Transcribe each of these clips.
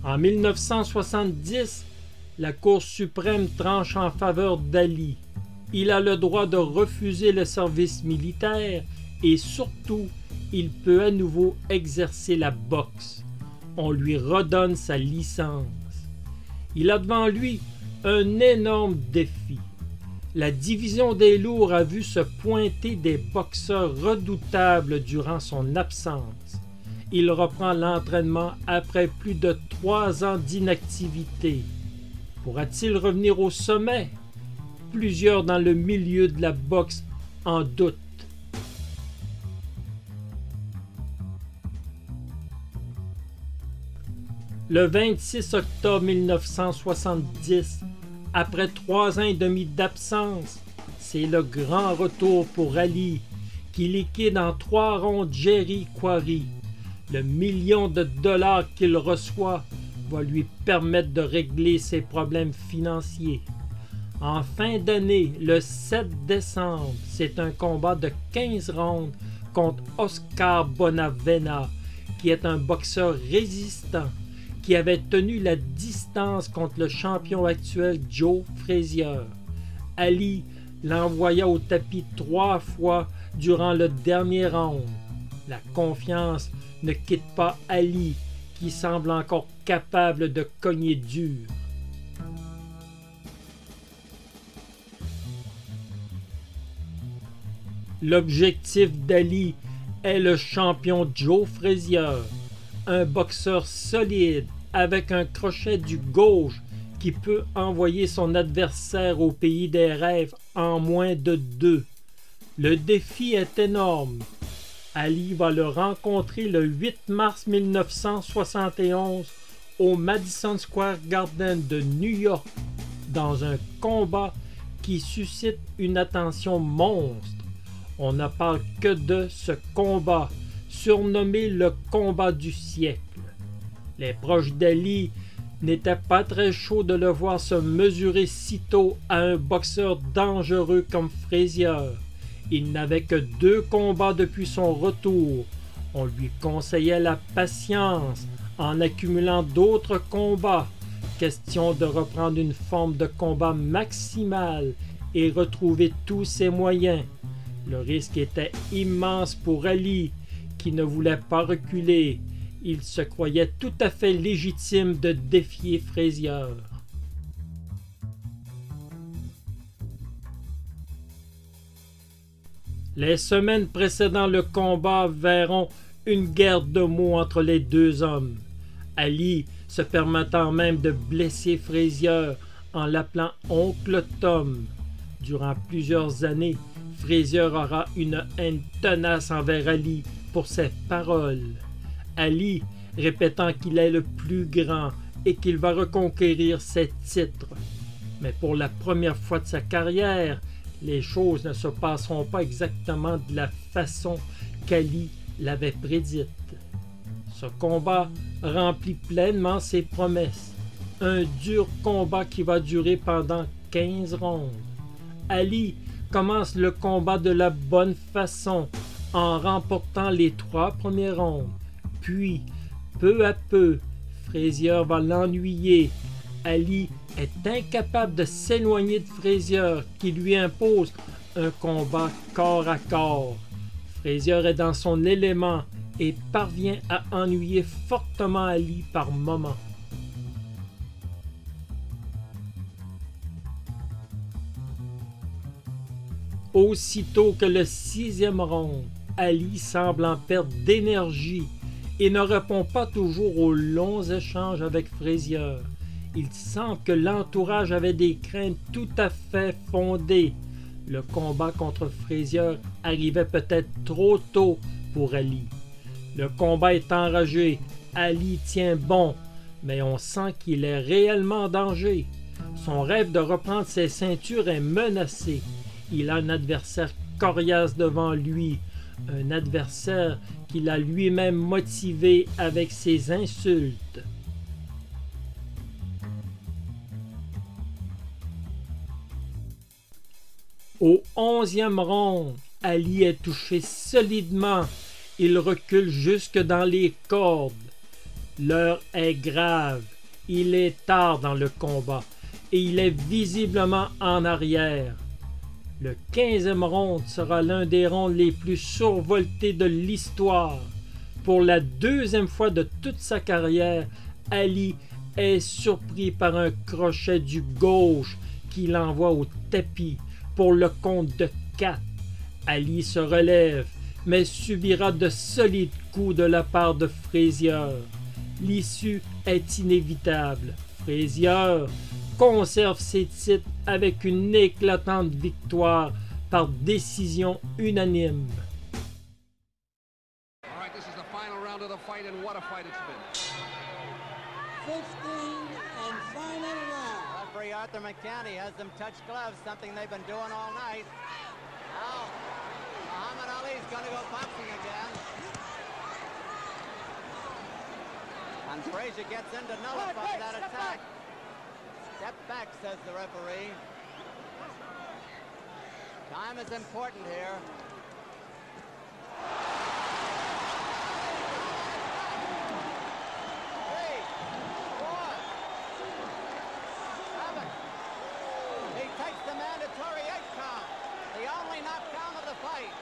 En 1970, la Cour suprême tranche en faveur d'Ali. Il a le droit de refuser le service militaire et surtout, il peut à nouveau exercer la boxe. On lui redonne sa licence. Il a devant lui un énorme défi. La division des lourds a vu se pointer des boxeurs redoutables durant son absence. Il reprend l'entraînement après plus de 3 ans d'inactivité. Pourra-t-il revenir au sommet? Plusieurs dans le milieu de la boxe en doutent. Le 26 octobre 1970, après 3 ans et demi d'absence, c'est le grand retour pour Ali, qui liquide en 3 rondes Jerry Quarry. Le million de dollars qu'il reçoit va lui permettre de régler ses problèmes financiers. En fin d'année, le 7 décembre, c'est un combat de 15 rounds contre Oscar Bonavena, qui est un boxeur résistant, qui avait tenu la distance contre le champion actuel Joe Frazier. Ali l'envoya au tapis 3 fois durant le dernier round. La confiance ne quitte pas Ali, qui semble encore capable de cogner dur. L'objectif d'Ali est le champion Joe Frazier, un boxeur solide avec un crochet du gauche qui peut envoyer son adversaire au pays des rêves en moins de 2. Le défi est énorme. Ali va le rencontrer le 8 mars 1971 au Madison Square Garden de New York dans un combat qui suscite une attention monstre. On ne parle que de ce combat, surnommé le combat du siècle. Les proches d'Ali n'étaient pas très chauds de le voir se mesurer si tôt à un boxeur dangereux comme Frazier. Il n'avait que 2 combats depuis son retour. On lui conseillait la patience en accumulant d'autres combats. Question de reprendre une forme de combat maximale et retrouver tous ses moyens. Le risque était immense pour Ali, qui ne voulait pas reculer. Il se croyait tout à fait légitime de défier Frazier. Les semaines précédant le combat verront une guerre de mots entre les 2 hommes. Ali se permettant même de blesser Frazier en l'appelant Oncle Tom. Durant plusieurs années, Frazier aura une haine tenace envers Ali pour ses paroles. Ali répétant qu'il est le plus grand et qu'il va reconquérir ses titres. Mais pour la première fois de sa carrière, les choses ne se passeront pas exactement de la façon qu'Ali l'avait prédite. Ce combat remplit pleinement ses promesses. Un dur combat qui va durer pendant 15 rondes. Ali commence le combat de la bonne façon en remportant les 3 premiers rounds. Puis, peu à peu, Frazier va l'ennuyer. Ali est incapable de s'éloigner de Frazier qui lui impose un combat corps à corps. Frazier est dans son élément et parvient à ennuyer fortement Ali par moments. Aussitôt que le 6e round, Ali semble en perdre d'énergie et ne répond pas toujours aux longs échanges avec Frazier. Il semble que l'entourage avait des craintes tout à fait fondées. Le combat contre Frazier arrivait peut-être trop tôt pour Ali. Le combat est enragé, Ali tient bon, mais on sent qu'il est réellement en danger. Son rêve de reprendre ses ceintures est menacé. Il a un adversaire coriace devant lui, un adversaire qu'il a lui-même motivé avec ses insultes. Au 11e round, Ali est touché solidement. Il recule jusque dans les cordes. L'heure est grave. Il est tard dans le combat et il est visiblement en arrière. Le 15e round sera l'un des rounds les plus survoltés de l'histoire. Pour la deuxième fois de toute sa carrière, Ali est surpris par un crochet du gauche qui l'envoie au tapis pour le compte de 4. Ali se relève, mais subira de solides coups de la part de Frazier. L'issue est inévitable. Frazier conserve ses titres avec une éclatante victoire par décision unanime. All right, this is the final round of the fight, and what a fight it's been. 15 and final round. Referee Arthur McCanty has them touch gloves, something they've been doing all night. Now, Muhammad Ali's going to go boxing again. And Frazier gets in to nullify that attack. Step back, says the referee. Time is important here. 3, 4, 7. He takes the mandatory 8 count, the only knockdown of the fight.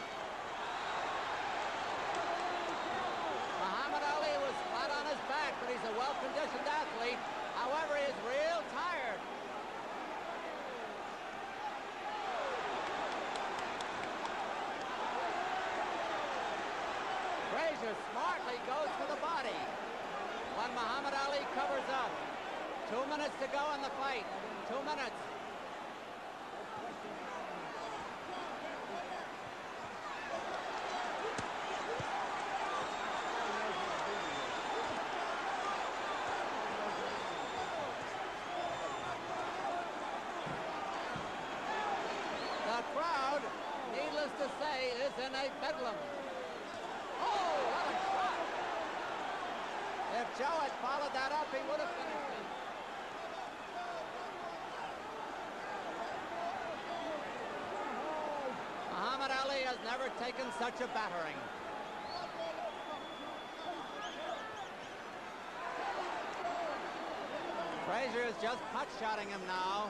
Muhammad Ali was flat on his back, but he's a well-conditioned athlete. However, he is real tired. Frazier smartly goes for the body when Muhammad Ali covers up. 2 minutes to go in the fight. 2 minutes. The crowd, needless to say, is in a bedlam. Oh, what a shot! If Joe had followed that up, he would have finished it. Muhammad Ali has never taken such a battering. Frazier is just pot-shotting him now.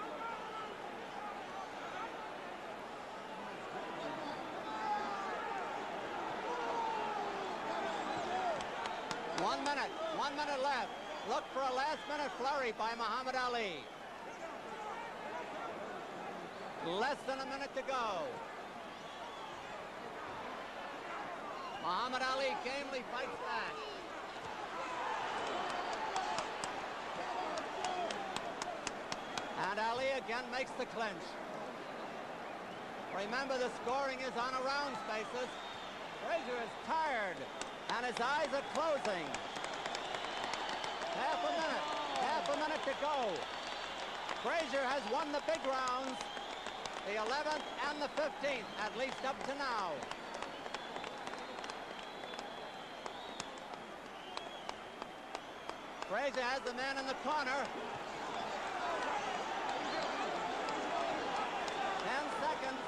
One minute left. Look for a last-minute flurry by Muhammad Ali. Less than a minute to go. Muhammad Ali gamely fights back. And Ali again makes the clinch. Remember, the scoring is on a rounds basis. Frazier is tired, and his eyes are closing. Half a minute to go. Frazier has won the big rounds, the 11th and the 15th, at least up to now. Frazier has the man in the corner. 10 seconds.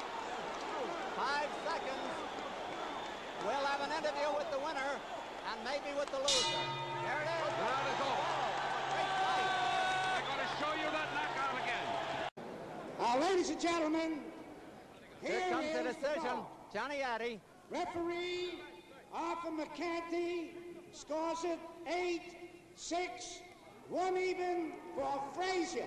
5 seconds. We'll have an interview with the winner and maybe with the loser. There it is. There it is. Great fight. I'm going to show you that knockout again. Ladies and gentlemen, Here comes the is decision. call. Johnny Addy. Referee Arthur McCanty scores it 8-6, 1 even for Frazier.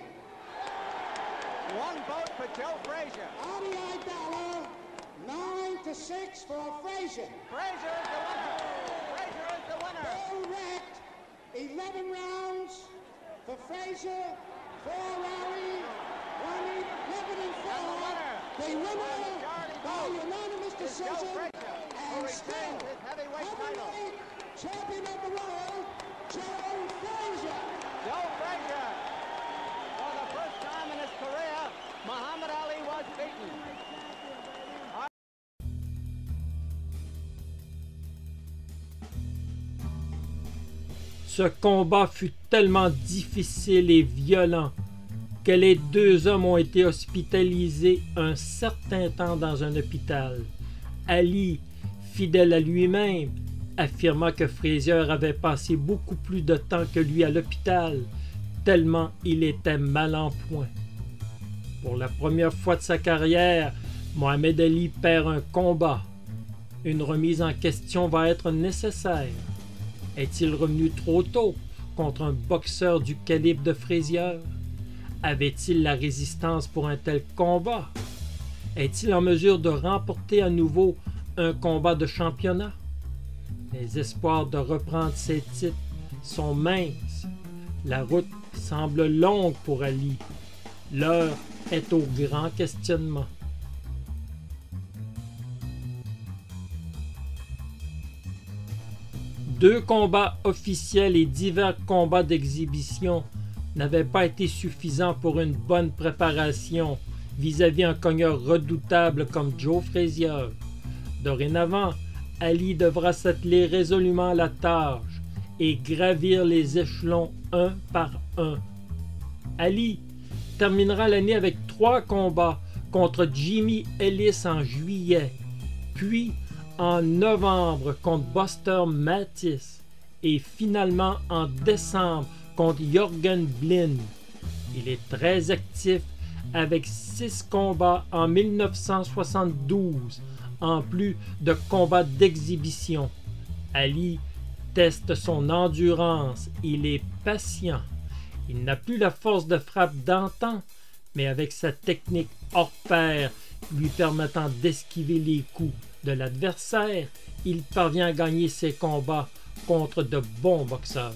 1 vote for Joe Frazier. Adi Idala, 9-6 for Frazier. Frazier is the winner. Frazier is the winner. All wrecked, 11 rounds for Frazier, 4 Ali, 1 even, 11 and 4. And the winner. The winner Majority by vote unanimous is Joe decision Frazier, who and retains still his heavyweight title. heavyweight champion of the world, Joe Frazier. Joe Frazier. For the first time in his career, Muhammad Ali was beaten. Ce combat fut tellement difficile et violent que les deux hommes ont été hospitalisés un certain temps dans un hôpital. Ali, fidèle à lui-même, affirma que Frazier avait passé beaucoup plus de temps que lui à l'hôpital, tellement il était mal en point. Pour la première fois de sa carrière, Mohamed Ali perd un combat. Une remise en question va être nécessaire. Est-il revenu trop tôt contre un boxeur du calibre de Frazier? Avait-il la résistance pour un tel combat? Est-il en mesure de remporter à nouveau un combat de championnat? Les espoirs de reprendre ses titres sont minces. La route semble longue pour Ali. L'heure est au grand questionnement. Deux combats officiels et divers combats d'exhibition n'avaient pas été suffisants pour une bonne préparation vis-à-vis un cogneur redoutable comme Joe Frazier. Dorénavant, Ali devra s'atteler résolument à la tâche et gravir les échelons un par un. Ali terminera l'année avec 3 combats contre Jimmy Ellis en juillet, puis en novembre contre Buster Mattis et finalement en décembre contre Jürgen Blin. Il est très actif avec 6 combats en 1972, en plus de combats d'exhibition. Ali teste son endurance, il est patient. Il n'a plus la force de frappe d'antan, mais avec sa technique hors pair lui permettant d'esquiver les coups de l'adversaire, il parvient à gagner ses combats contre de bons boxeurs.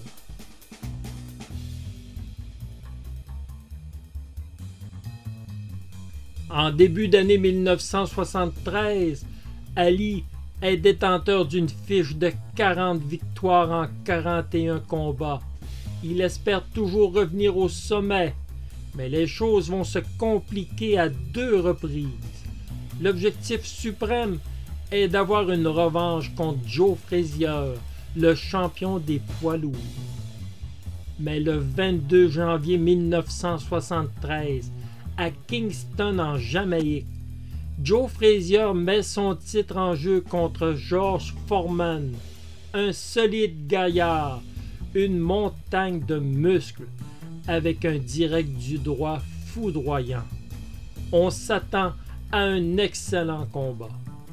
En début d'année 1973, Ali est détenteur d'une fiche de 40 victoires en 41 combats. Il espère toujours revenir au sommet, mais les choses vont se compliquer à 2 reprises. L'objectif suprême est d'avoir une revanche contre Joe Frazier, le champion des poids lourds. Mais le 22 janvier 1973, à Kingston en Jamaïque, Joe Frazier met son titre en jeu contre George Foreman, un solide gaillard, une montagne de muscles, avec un direct du droit foudroyant. On s'attend à un excellent combat.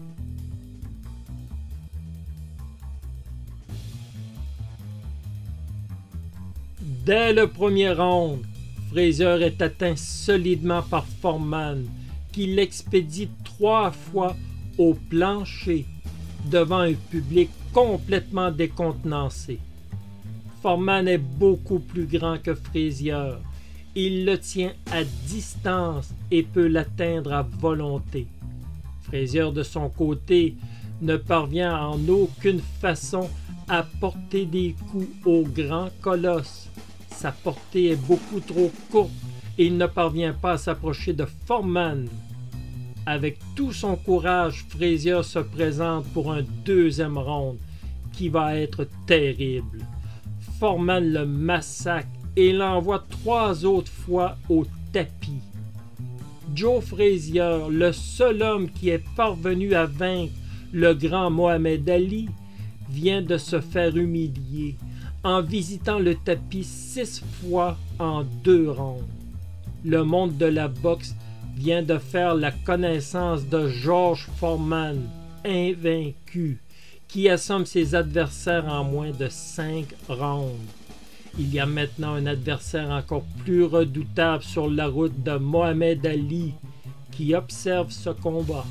Dès le premier round, Frazier est atteint solidement par Foreman, qui l'expédie 3 fois au plancher devant un public complètement décontenancé. Foreman est beaucoup plus grand que Frazier. Il le tient à distance et peut l'atteindre à volonté. Frazier, de son côté, ne parvient en aucune façon à porter des coups au grand colosse. Sa portée est beaucoup trop courte et il ne parvient pas à s'approcher de Foreman. Avec tout son courage, Frazier se présente pour un 2e round qui va être terrible. Foreman le massacre et l'envoie 3 autres fois au tapis. Joe Frazier, le seul homme qui est parvenu à vaincre le grand Mohamed Ali, vient de se faire humilier en visitant le tapis 6 fois en 2 rounds. Le monde de la boxe vient de faire la connaissance de George Foreman, invaincu, qui assomme ses adversaires en moins de 5 rounds. Il y a maintenant un adversaire encore plus redoutable sur la route de Mohamed Ali, qui observe ce combat.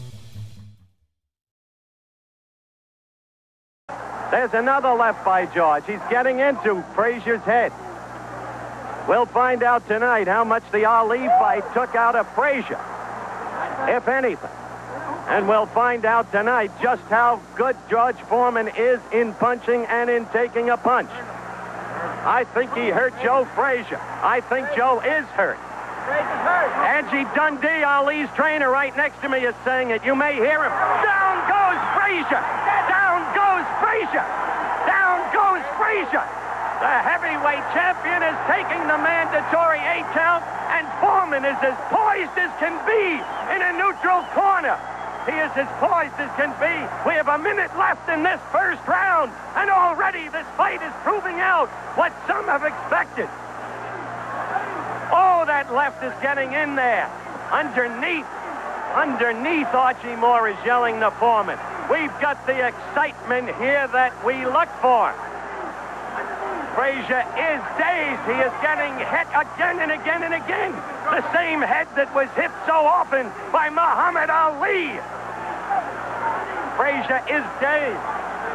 There's another left by George. He's getting into Frazier's head. We'll find out tonight how much the Ali fight took out of Frazier, if anything. And we'll find out tonight just how good George Foreman is in punching and in taking a punch. I think he hurt Joe Frazier. I think Joe is hurt. Angie Dundee, Ali's trainer, right next to me is saying it. You may hear him. Down goes Frazier! Down goes Frazier! Down goes Frazier! The heavyweight champion is taking the mandatory 8 count, and Foreman is as poised as can be in a neutral corner. He is as poised as can be. We have a minute left in this first round, and already this fight is proving out what some have expected. Oh, that left is getting in there. Underneath, Archie Moore is yelling the foreman. We've got the excitement here that we look for. Frazier is dazed. He is getting hit again and again and again. The same head that was hit so often by Muhammad Ali. Frazier is dazed.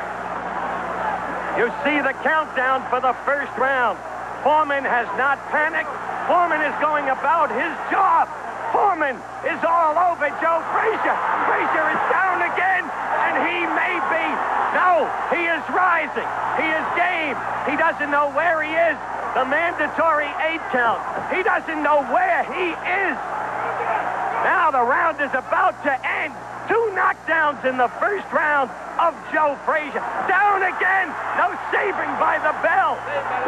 You see the countdown for the first round. Foreman has not panicked. Foreman is going about his job. Foreman is all over Joe Frazier. Frazier is down again, and he may be. No, he is rising. He is game. He doesn't know where he is. The mandatory 8 count. He doesn't know where he is. Now the round is about to end. 2 knockdowns in the first round of Joe Frazier. Down again. No saving by the bell.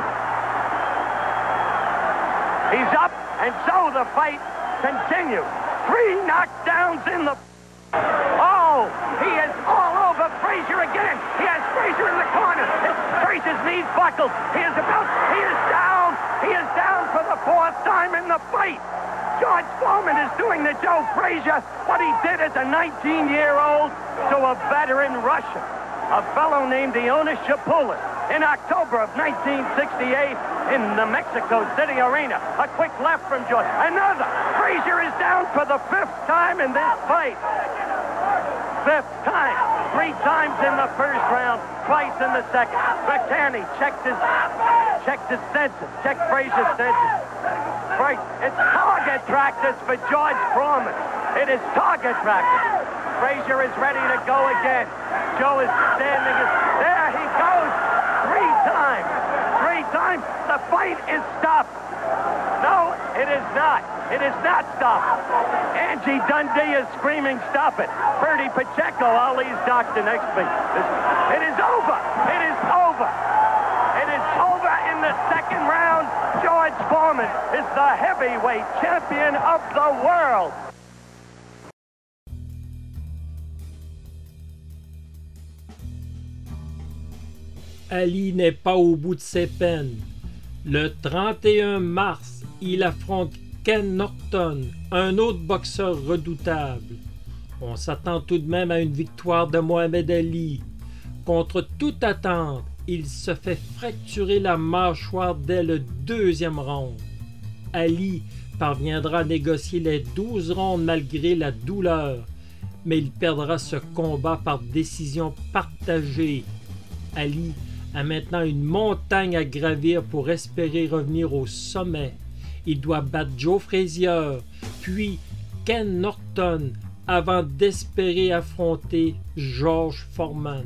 He's up, and so the fight continues. 3 knockdowns in the... Oh, he is all over Frazier again. He has Frazier in the corner. Frazier's knees buckled. He is down. He is down for the 4th time in the fight. George Foreman is doing to Joe Frazier what he did as a 19-year-old to a veteran Russian, a fellow named Iona Shapulin, in October of 1968 in the Mexico City Arena. A quick left from George. Another. Frazier is down for the 5th time in this fight. 5th time. 3 times in the first round, twice in the second. McCanny checked his senses, checked Frazier's senses. It's target practice for George Foreman. It is target practice. Frazier is ready to go again. Joe is standing. There he goes. 3 times. 3 times. The fight is stopped. No, it is not. It is not stopped. Angie Dundee is screaming, stop it. Bertie Pacheco, Ali's doctor next to me. It is over. It is over. It is over in the second round. George Foreman is the heavyweight champion of the world. Ali n'est pas au bout de ses peines. Le 31 mars, il affronte Ken Norton, un autre boxeur redoutable. On s'attend tout de même à une victoire de Mohamed Ali. Contre toute attente, il se fait fracturer la mâchoire dès le 2e round. Ali parviendra à négocier les 12 rounds malgré la douleur, mais il perdra ce combat par décision partagée. Ali a maintenant une montagne à gravir pour espérer revenir au sommet. Il doit battre Joe Frazier, puis Ken Norton, avant d'espérer affronter George Foreman.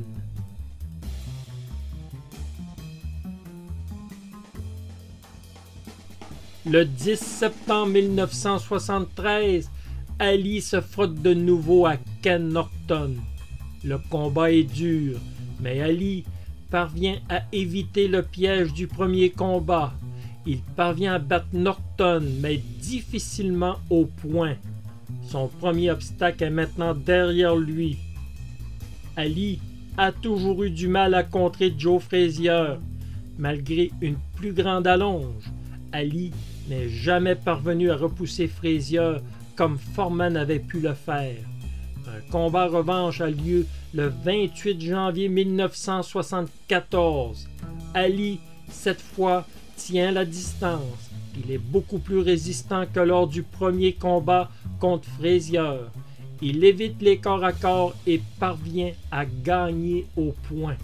Le 10 septembre 1973, Ali se frotte de nouveau à Ken Norton. Le combat est dur, mais Ali parvient à éviter le piège du premier combat. Il parvient à battre Norton, mais difficilement au point. Son premier obstacle est maintenant derrière lui. Ali a toujours eu du mal à contrer Joe Frazier. Malgré une plus grande allonge, Ali n'est jamais parvenu à repousser Frazier comme Foreman avait pu le faire. Un combat revanche a lieu le 28 janvier 1974. Ali, cette fois, tient la distance. Il est beaucoup plus résistant que lors du premier combat contre Frazier. Il évite les corps à corps et parvient à gagner au point.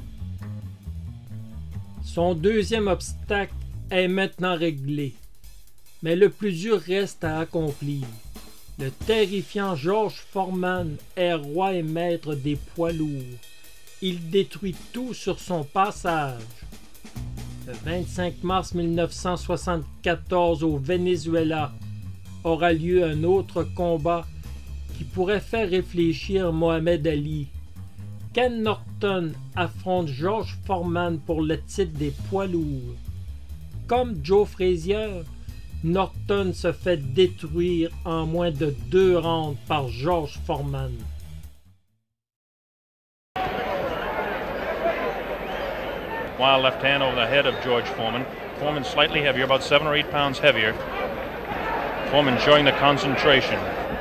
Son deuxième obstacle est maintenant réglé. Mais le plus dur reste à accomplir. Le terrifiant George Foreman est roi et maître des poids lourds. Il détruit tout sur son passage. Le 25 mars 1974 au Venezuela aura lieu un autre combat qui pourrait faire réfléchir Mohamed Ali. Ken Norton affronte George Foreman pour le titre des poids lourds. Comme Joe Frazier, Norton se fait détruire en moins de 2 rounds par George Foreman. Wild left hand over the head of George Foreman. Foreman slightly heavier, about 7 or 8 pounds heavier. Foreman showing the concentration.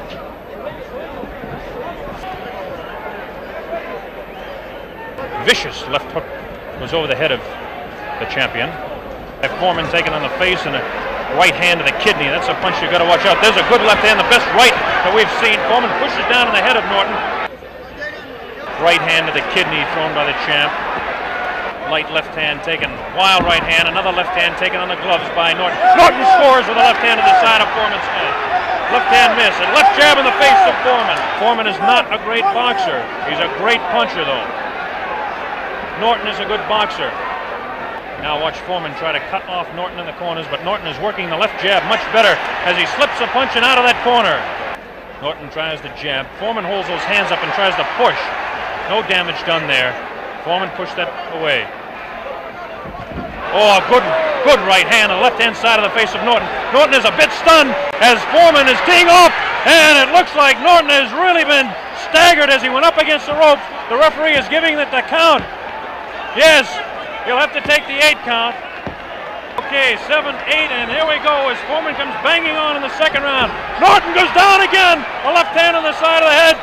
Vicious left hook was over the head of the champion. Foreman taken on the face and a right hand to the kidney. That's a punch you've got to watch out. There's a good left hand, the best right that we've seen. Foreman pushes down on the head of Norton. Right hand to the kidney thrown by the champ. Light left hand taken. Wild right hand. Another left hand taken on the gloves by Norton. Norton scores with a left hand to the side of Foreman's head. Left hand miss. And left jab in the face of Foreman. Foreman is not a great boxer. He's a great puncher, though. Norton is a good boxer. Now watch Foreman try to cut off Norton in the corners, but Norton is working the left jab much better as he slips a punch and out of that corner. Norton tries the jab. Foreman holds those hands up and tries to push. No damage done there. Foreman pushed that away. Oh, a good right hand on the left-hand side of the face of Norton. Norton is a bit stunned as Foreman is teeing off, and it looks like Norton has really been staggered as he went up against the ropes. The referee is giving it the count. Yes, he'll have to take the 8 count. Okay, 7, 8, and here we go as Foreman comes banging on in the second round. Norton goes down again. A left hand on the side of the head.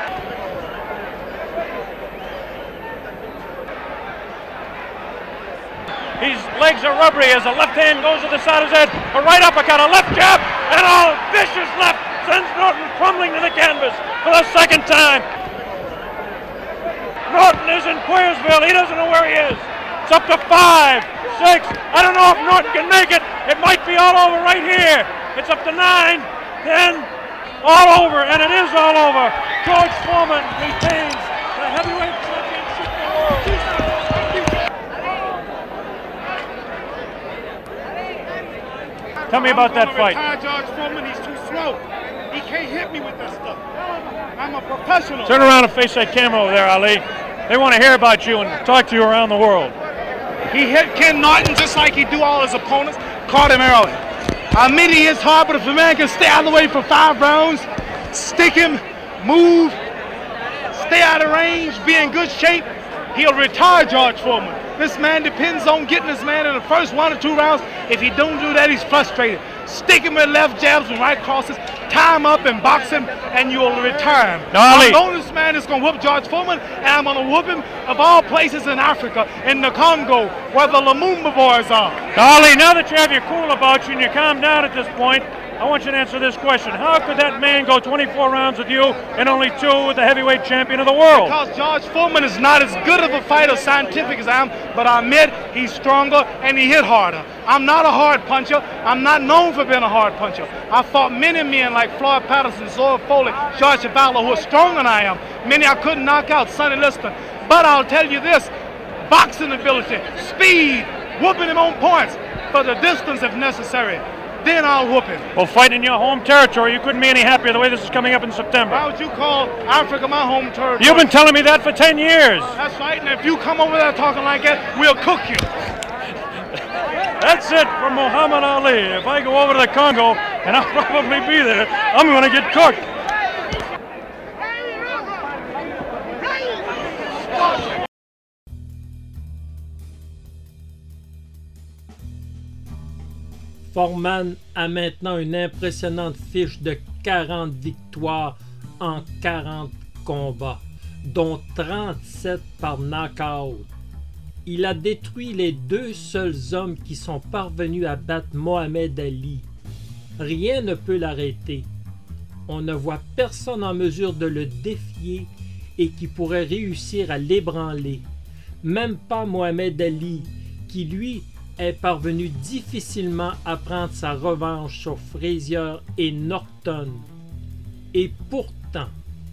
His legs are rubbery as a left hand goes to the side of his head. A right uppercut, a left jab, and a vicious left sends Norton crumbling to the canvas for the second time. Norton is in Queersville. He doesn't know where he is. It's up to 5, 6. I don't know if Norton can make it. It might be all over right here. It's up to 9, 10. All over, and it is all over. George Foreman retains the heavyweight championship of the world. Tell me about that fight. George Foreman, he's too slow. He can't hit me with this stuff. I'm a professional. Turn around and face that camera over there, Ali. They want to hear about you and talk to you around the world. He hit Ken Norton just like he do all his opponents. Caught him early. I admit he is hard, but if a man can stay out of the way for 5 rounds, stick him, move, stay out of range, be in good shape, he'll retire George Foreman. This man depends on getting this man in the first 1 or 2 rounds. If he don't do that, he's frustrated. Stick him with left jabs and right crosses, tie him up and box him, and you'll retire him. I know this man is going to whoop George Foreman, and I'm going to whoop him of all places in Africa, in the Congo, where the Lumumba boys are. Ali, now that you have your cool about you and you calm down at this point, I want you to answer this question. How could that man go 24 rounds with you and only 2 with the heavyweight champion of the world? Because George Foreman is not as good of a fighter scientific as I am, but I admit he's stronger and he hit harder. I'm not a hard puncher. I'm not known for being a hard puncher. I fought many men like Floyd Patterson, Zoe Foley, George Chuvalo, who are stronger than I am. Many I couldn't knock out, Sonny Liston. But I'll tell you this, boxing ability, speed, whooping him on points, for the distance if necessary. Then I'll whoop him. Well, fighting in your home territory, you couldn't be any happier the way this is coming up in September. Why would you call Africa my home territory? You've been telling me that for 10 years. That's right, and if you come over there talking like that, we'll cook you. That's it for Muhammad Ali. If I go over to the Congo, and I'll probably be there, I'm going to get cooked. Foreman a maintenant une impressionnante fiche de 40 victoires en 40 combats, dont 37 par knockout. Il a détruit les 2 seuls hommes qui sont parvenus à battre Mohamed Ali. Rien ne peut l'arrêter. On ne voit personne en mesure de le défier et qui pourrait réussir à l'ébranler. Même pas Mohamed Ali, qui lui est parvenu difficilement à prendre sa revanche sur Frazier et Norton. Et pourtant,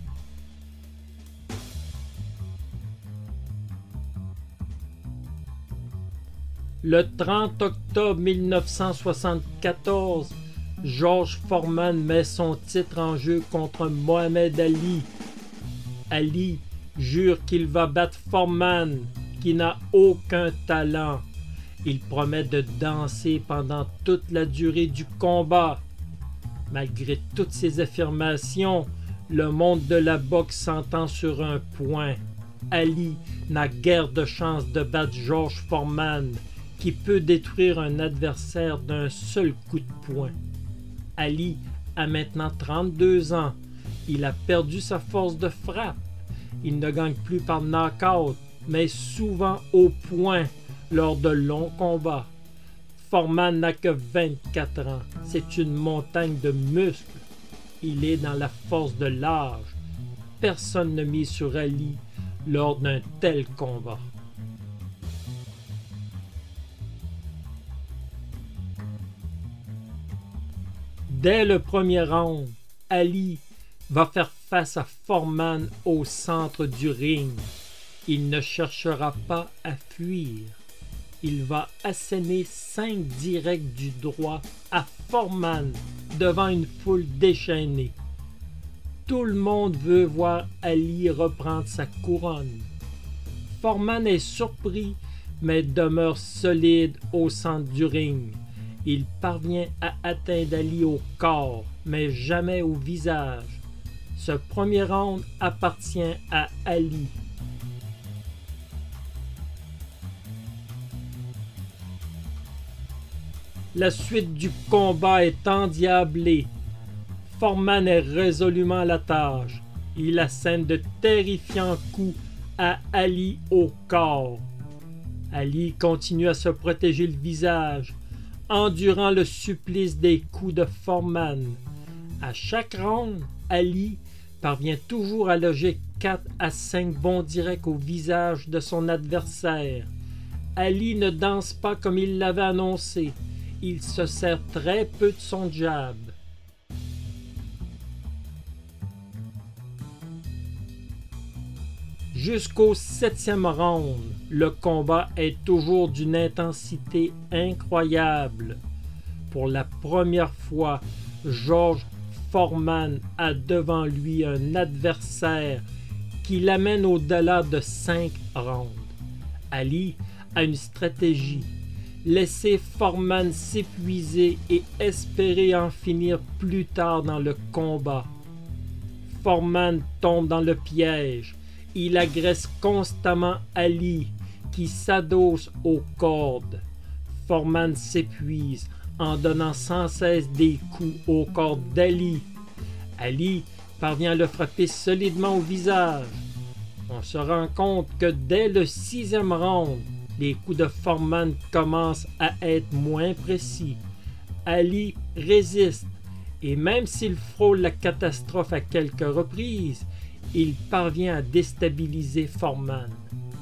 le 30 octobre 1974, George Foreman met son titre en jeu contre Mohamed Ali. Ali jure qu'il va battre Foreman, qui n'a aucun talent. Il promet de danser pendant toute la durée du combat. Malgré toutes ces affirmations, le monde de la boxe s'entend sur un point. Ali n'a guère de chance de battre George Foreman, qui peut détruire un adversaire d'un seul coup de poing. Ali a maintenant 32 ans. Il a perdu sa force de frappe. Il ne gagne plus par knockout, mais souvent au poing lors de longs combats. Foreman n'a que 24 ans. C'est une montagne de muscles. Il est dans la force de l'âge. Personne ne mise sur Ali lors d'un tel combat. Dès le premier round, Ali va faire face à Foreman au centre du ring. Il ne cherchera pas à fuir. Il va asséner 5 directs du droit à Foreman devant une foule déchaînée. Tout le monde veut voir Ali reprendre sa couronne. Foreman est surpris, mais demeure solide au centre du ring. Il parvient à atteindre Ali au corps, mais jamais au visage. Ce premier round appartient à Ali. La suite du combat est endiablée. Foreman est résolument à la tâche. Il assène de terrifiants coups à Ali au corps. Ali continue à se protéger le visage, endurant le supplice des coups de Foreman. À chaque round, Ali parvient toujours à loger 4 à 5 bons directs au visage de son adversaire. Ali ne danse pas comme il l'avait annoncé. Il se sert très peu de son jab. Jusqu'au 7e round, le combat est toujours d'une intensité incroyable. Pour la première fois, George Foreman a devant lui un adversaire qui l'amène au-delà de 5 rounds. Ali a une stratégie. Laisser Foreman s'épuiser et espérer en finir plus tard dans le combat. Foreman tombe dans le piège. Il agresse constamment Ali, qui s'adosse aux cordes. Foreman s'épuise en donnant sans cesse des coups au corps d'Ali. Ali parvient à le frapper solidement au visage. On se rend compte que dès le 6e round, les coups de Foreman commencent à être moins précis. Ali résiste, et même s'il frôle la catastrophe à quelques reprises, il parvient à déstabiliser Foreman.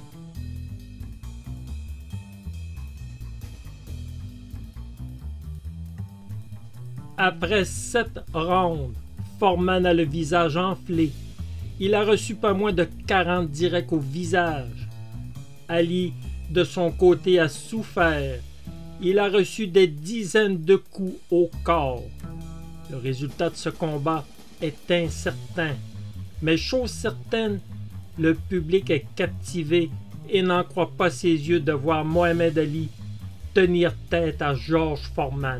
Après 7 rounds, Foreman a le visage enflé. Il a reçu pas moins de 40 directs au visage. Ali, de son côté, a souffert. Il a reçu des dizaines de coups au corps. Le résultat de ce combat est incertain. Mais chose certaine, le public est captivé et n'en croit pas ses yeux de voir Mohamed Ali tenir tête à George Foreman.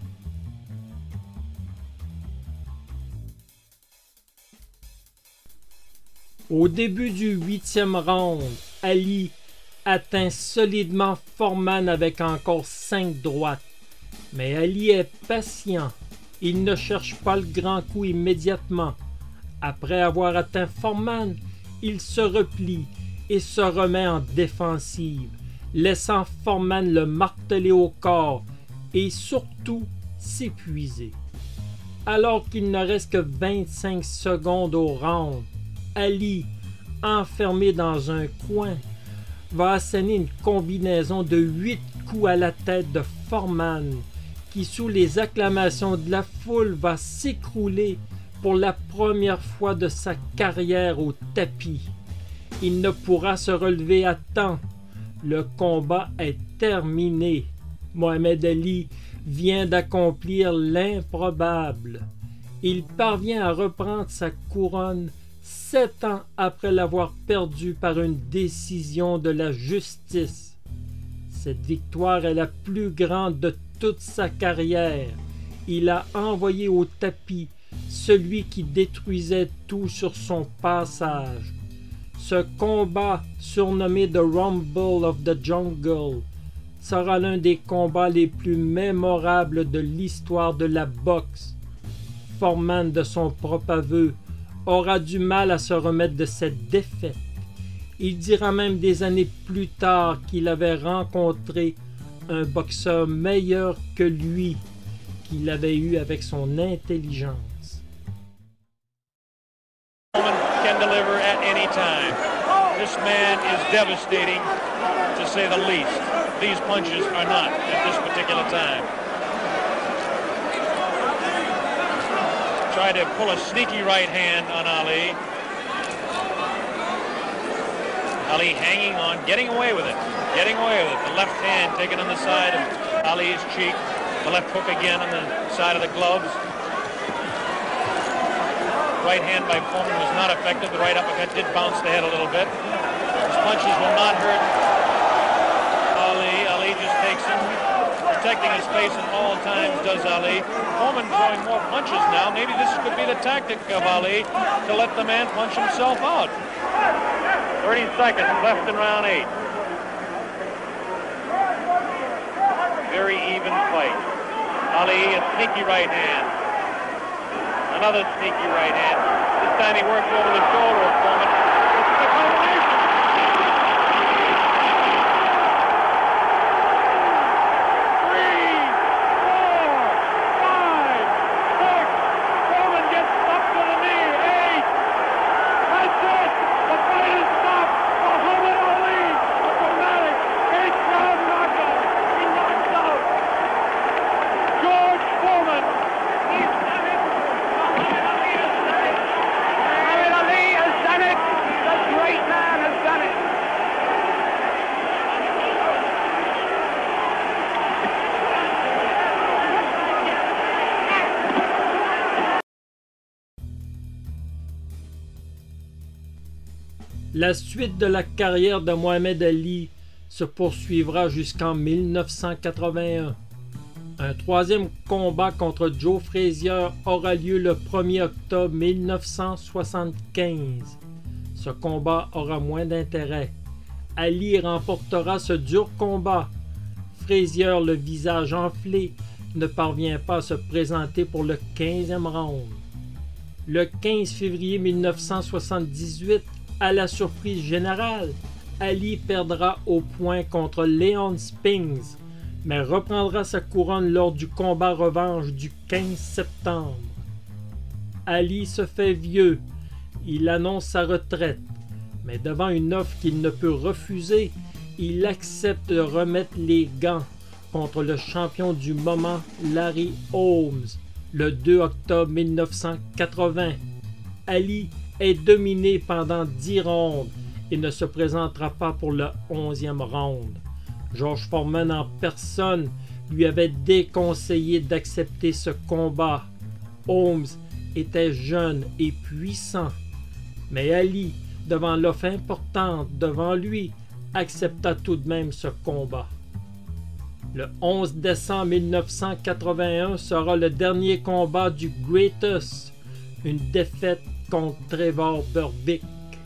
Au début du 8e round, Ali atteint solidement Foreman avec encore 5 droites. Mais Ali est patient. Il ne cherche pas le grand coup immédiatement. Après avoir atteint Foreman, il se replie et se remet en défensive, laissant Foreman le marteler au corps et surtout s'épuiser. Alors qu'il ne reste que 25 secondes au round, Ali, enfermé dans un coin, va asséner une combinaison de 8 coups à la tête de Foreman, qui sous les acclamations de la foule va s'écrouler pour la première fois de sa carrière au tapis. Il ne pourra se relever à temps. Le combat est terminé. Mohamed Ali vient d'accomplir l'improbable. Il parvient à reprendre sa couronne 7 ans après l'avoir perdue par une décision de la justice. Cette victoire est la plus grande de toute sa carrière. Il a envoyé au tapis celui qui détruisait tout sur son passage. Ce combat, surnommé The Rumble of the Jungle, sera l'un des combats les plus mémorables de l'histoire de la boxe. Foreman, de son propre aveu, aura du mal à se remettre de cette défaite. Il dira même des années plus tard qu'il avait rencontré un boxeur meilleur que lui, qu'il avait eu avec son intelligence. Foreman can deliver at any time. This man is devastating, to say the least. These punches are not at this particular time. Tried to pull a sneaky right hand on Ali. Ali hanging on, getting away with it. Getting away with it. The left hand taken on the side of Ali's cheek. The left hook again on the side of the gloves. Right hand by Foreman was not effective. The right uppercut did bounce the head a little bit. His punches will not hurt Ali. Ali just takes him, protecting his face at all times, does Ali. Foreman throwing more punches now. Maybe this could be the tactic of Ali to let the man punch himself out. 30 seconds left in round 8. Very even fight. Ali, a sneaky right hand. Another sneaky right hand. This time he worked over the shoulder of Foreman. It's the combination. 3, 4, 5, 6. Foreman gets up to the knee. 8. That's it. The fight is stopped. Muhammad Ali, a dramatic 8th-round knockout. He knocks out George Foreman. He's done it. Muhammad Ali has done it. Muhammad Ali has done it. The great man has done it. La suite de la carrière de Mohamed Ali se poursuivra jusqu'en 1981. Un troisième combat contre Joe Frazier aura lieu le 1er octobre 1975. Ce combat aura moins d'intérêt. Ali remportera ce dur combat. Frazier, le visage enflé, ne parvient pas à se présenter pour le 15e round. Le 15 février 1978, à la surprise générale, Ali perdra au point contre Leon Spinks, mais reprendra sa couronne lors du combat revanche du 15 septembre. Ali se fait vieux, il annonce sa retraite, mais devant une offre qu'il ne peut refuser, il accepte de remettre les gants contre le champion du moment Larry Holmes le 2 octobre 1980. Ali est dominé pendant 10 rounds et ne se présentera pas pour le 11e round. George Foreman en personne lui avait déconseillé d'accepter ce combat. Holmes était jeune et puissant, mais Ali, devant l'offre importante devant lui, accepta tout de même ce combat. Le 11 décembre 1981 sera le dernier combat du Greatest, une défaite contre Trevor Berbick.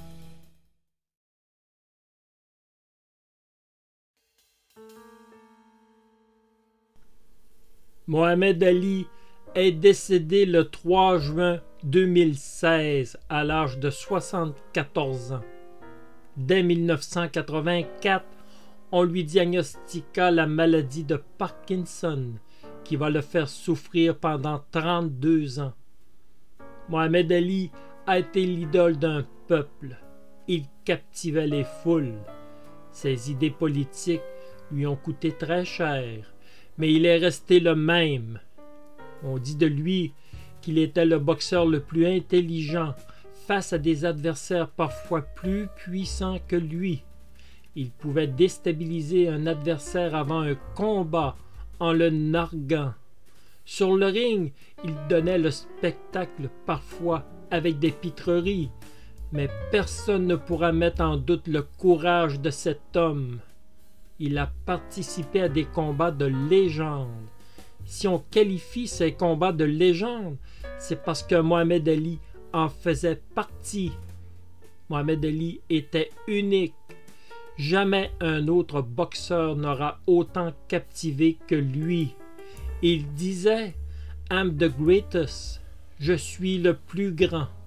Mohamed Ali est décédé le 3 juin 2016 à l'âge de 74 ans. Dès 1984, on lui diagnostiqua la maladie de Parkinson qui va le faire souffrir pendant 32 ans. Mohamed Ali a été l'idole d'un peuple. Il captivait les foules. Ses idées politiques lui ont coûté très cher, mais il est resté le même. On dit de lui qu'il était le boxeur le plus intelligent face à des adversaires parfois plus puissants que lui. Il pouvait déstabiliser un adversaire avant un combat en le narguant. Sur le ring, il donnait le spectacle parfois avec des pitreries, mais personne ne pourra mettre en doute le courage de cet homme. Il a participé à des combats de légende. Si on qualifie ces combats de légende, c'est parce que Mohamed Ali en faisait partie. Mohamed Ali était unique. Jamais un autre boxeur n'aura autant captivé que lui. Il disait « I'm the greatest ». Je suis le plus grand.